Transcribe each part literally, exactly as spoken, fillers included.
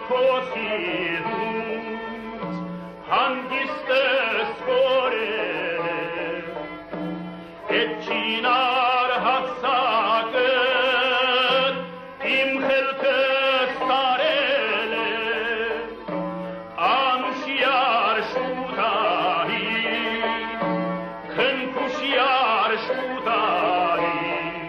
posillut, handiste sporele, et cinar hassaget, im helke starele, anușiar șutahi, când pușiar șutahi,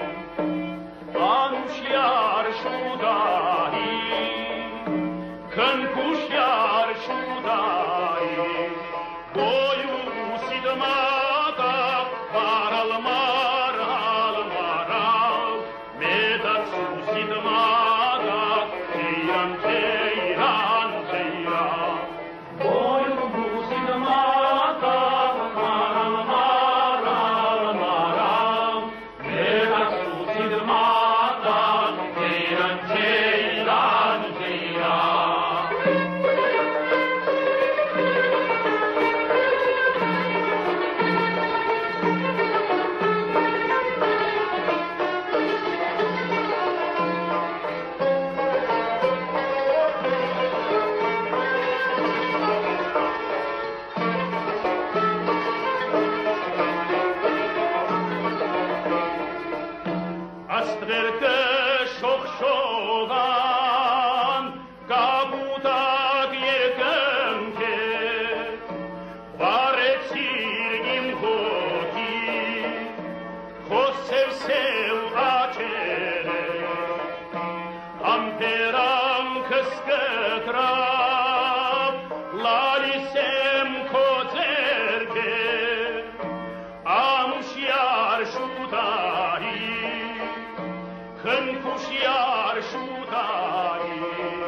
anușiar șutahi, când pușiar șutahi, boiu sidmata, paral maral maral, medat susidmata, teiran teiran teiran. Boiu sidmata, paral maral maral, medat susidmata, teiran teiran teiran. Astrerke şoxoğan, kabutak yerkenke, varetsir imhoki, kosev sev acele, amperam kıskıtrap, lalisem kozerke, anușiar șutahi, când pușiar șutahi,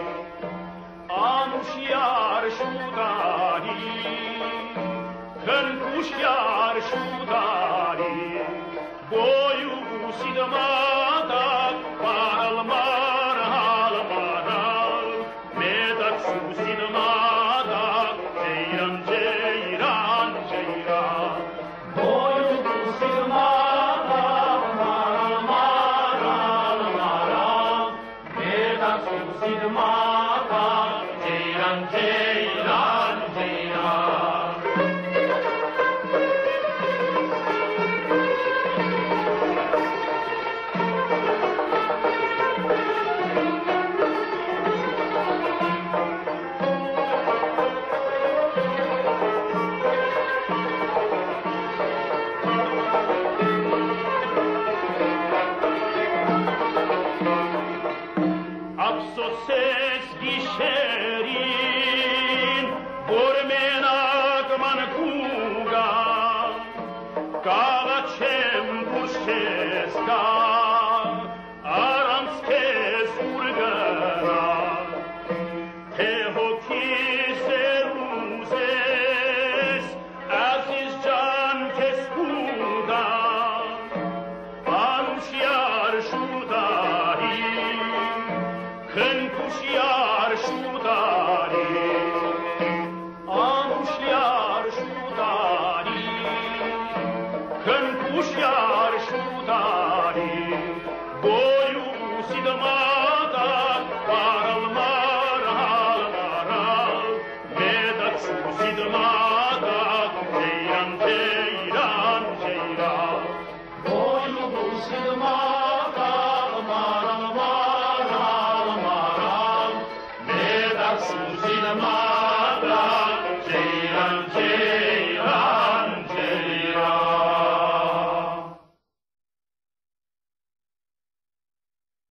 anușiar șutahi, când pușiar șutahi, boiu sidmata, paral maral maral, medat susidmata, teiran teiran teiran. Boiu sidmata, paral maral maral, medat susidmata, teiran teiran teiran. Absoses gişerin, bormenak mankuga, kavacem pușesca, aranskes urgana, te hochi seruzes, azis can keskuga, anușiar șutahi, când pușiar șutahi, anușiar șutahi, când pușiar șutahi, boiu sidmata, paral maral maral, medat susidmata.